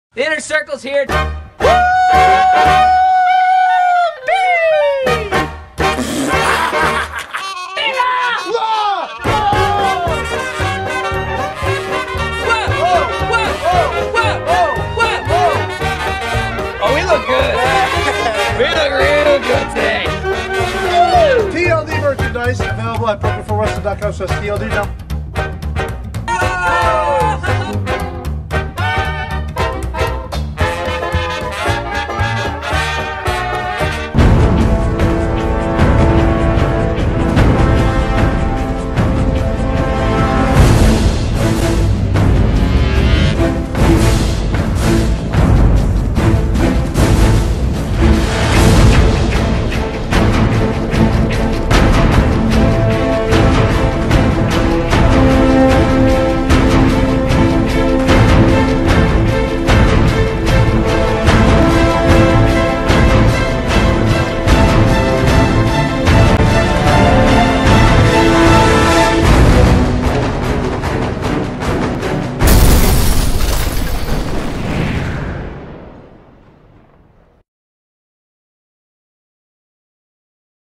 The inner circle's here. Oh, we look good. We look real good today. TLD merchandise available at PokerForWrestling.com/TLD now.